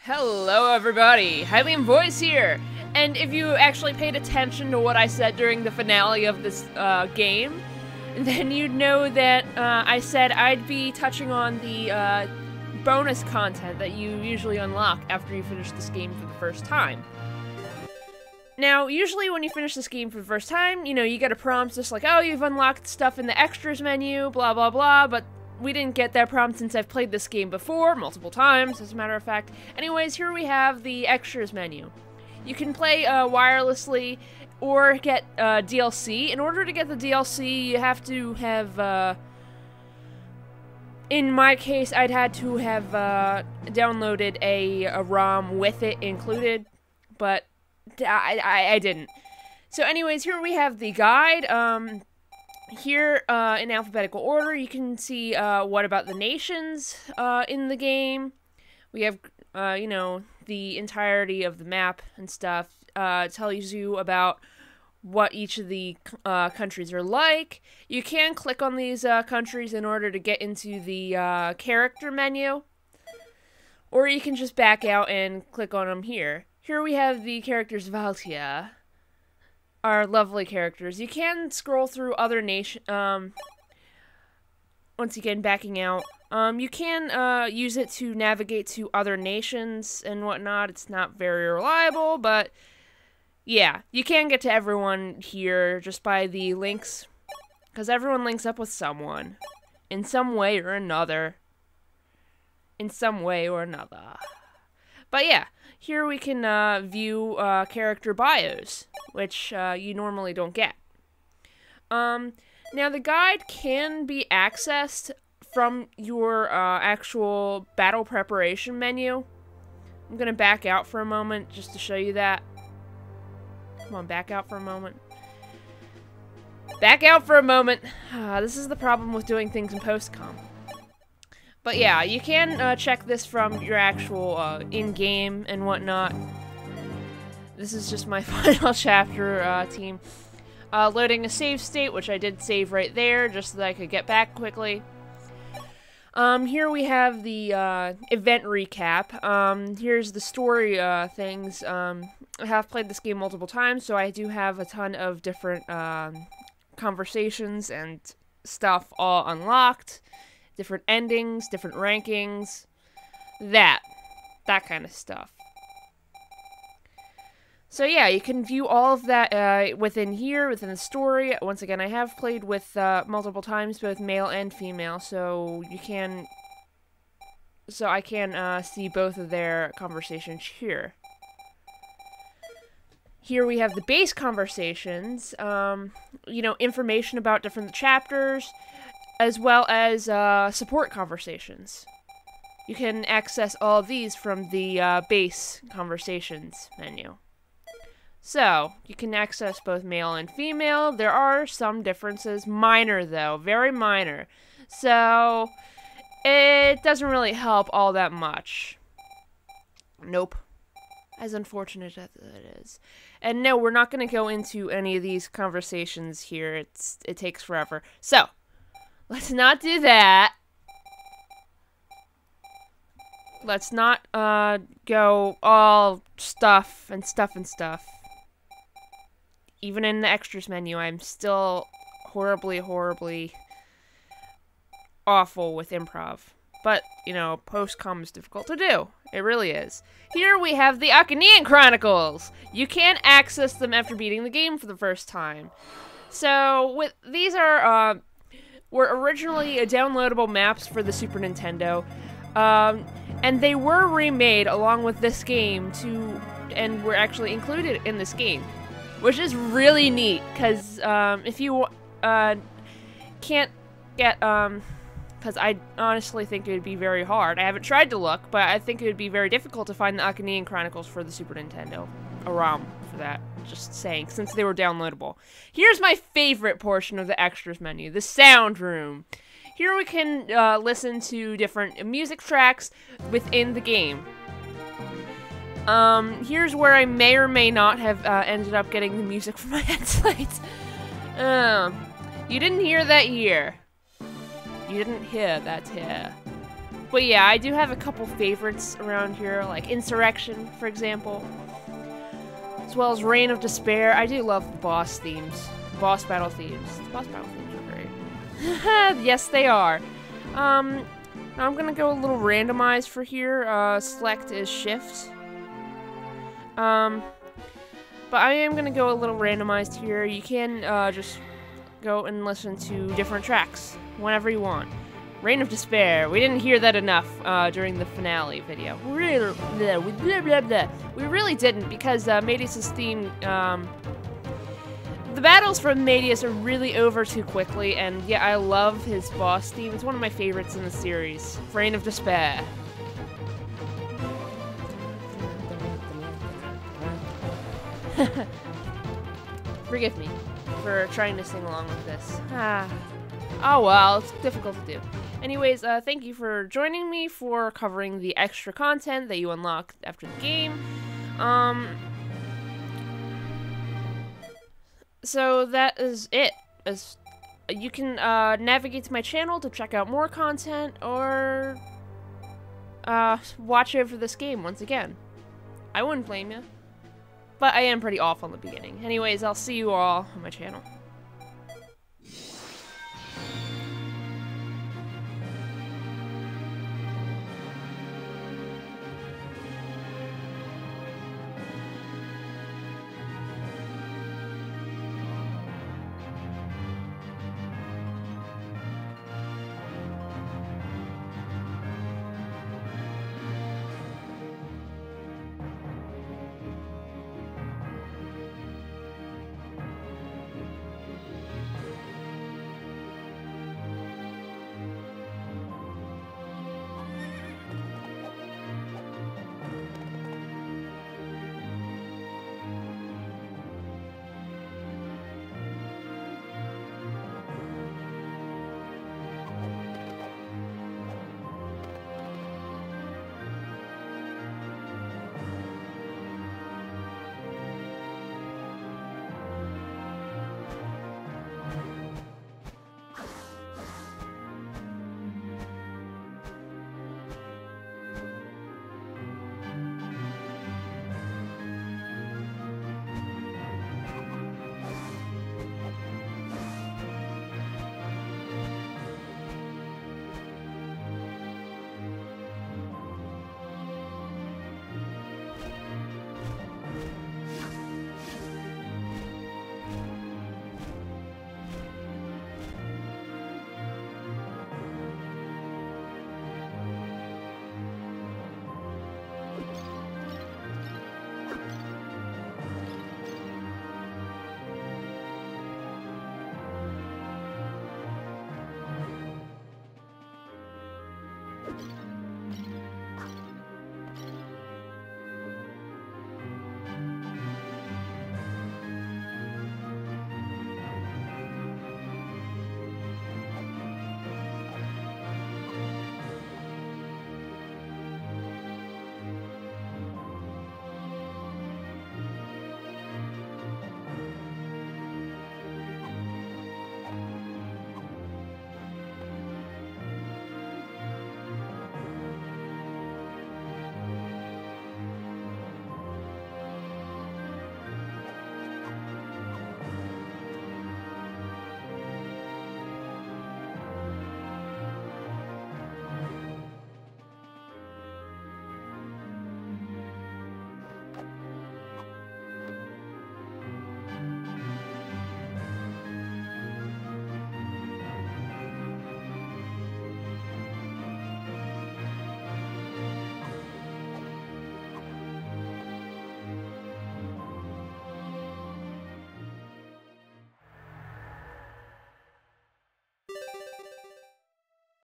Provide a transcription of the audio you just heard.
Hello everybody, Hylian Voice here! And if you actually paid attention to what I said during the finale of this game, then you'd know that I said I'd be touching on the bonus content that you usually unlock after you finish this game for the first time. Now, usually when you finish this game for the first time, you know, you get a prompt just like, oh, you've unlocked stuff in the extras menu, blah blah blah, but we didn't get that prompt since I've played this game before, multiple times, as a matter of fact. Anyways, here we have the extras menu. You can play wirelessly or get DLC. In order to get the DLC, you have to have, in my case, I'd had to have downloaded a ROM with it included, but I didn't. So anyways, here we have the guide. Here, in alphabetical order, you can see, what about the nations, in the game. We have, you know, the entirety of the map and stuff, tells you about what each of the, countries are like. You can click on these, countries in order to get into the, character menu. Or you can just back out and click on them here. Here we have the characters Valtia. Are lovely characters. You can scroll through other once again, backing out. You can use it to navigate to other nations and whatnot. It's not very reliable, but yeah, you can get to everyone here just by the links, because everyone links up with someone in some way or another. In some way or another. But yeah, here we can view character bios, which you normally don't get. Now, the guide can be accessed from your actual battle preparation menu. I'm going to back out for a moment just to show you that. Come on, back out for a moment. Back out for a moment. This is the problem with doing things in post-com. But yeah, you can check this from your actual in-game and whatnot. This is just my final chapter team. Loading a save state, which I did save right there, just so that I could get back quickly. Here we have the event recap. Here's the story things. I have played this game multiple times, so I do have a ton of different conversations and stuff all unlocked. Different endings, different rankings, that kind of stuff. So yeah, you can view all of that within here, within the story. Once again, I have played with multiple times, both male and female, so I can see both of their conversations here. Here we have the base conversations, you know, information about different chapters, as well as support conversations. You can access all of these from the base conversations menu. So, you can access both male and female. There are some differences, minor though, very minor. So, it doesn't really help all that much. Nope. As unfortunate as it is. And no, we're not going to go into any of these conversations here. It takes forever. So, let's not do that. Let's not go all stuff and stuff and stuff. Even in the extras menu, I'm still horribly, horribly awful with improv. But, you know, post-com is difficult to do. It really is. Here we have the Achaean Chronicles. You can access them after beating the game for the first time. So, these are were originally downloadable maps for the Super Nintendo, and they were remade along with this game and were actually included in this game, which is really neat, because if you can't get, because I honestly think it would be very hard. I haven't tried to look, but I think it would be very difficult to find the Achaean Chronicles for the Super Nintendo, a ROM for that. Just saying, since they were downloadable. Here's my favorite portion of the extras menu, the sound room. Here we can listen to different music tracks within the game. Here's where I may or may not have ended up getting the music from my headset. You didn't hear that here. You didn't hear that here. But yeah, I do have a couple favorites around here, like Insurrection, for example. As well as Reign of Despair. I do love the boss themes. Boss battle themes. The boss battle themes are great. Yes, they are. I'm gonna go a little randomized for here. Select is shift. But I am gonna go a little randomized here. You can just go and listen to different tracks whenever you want. Reign of Despair. We didn't hear that enough during the finale video. We really didn't, because Madius's theme, the battles from Madius are really over too quickly, and yeah, I love his boss theme. It's one of my favorites in the series. Reign of Despair. Forgive me for trying to sing along with this. Oh well, it's difficult to do. Anyways, thank you for joining me for covering the extra content that you unlock after the game. So that is it. You can navigate to my channel to check out more content, or watch over this game once again. I wouldn't blame you. But I am pretty off on the beginning. Anyways, I'll see you all on my channel.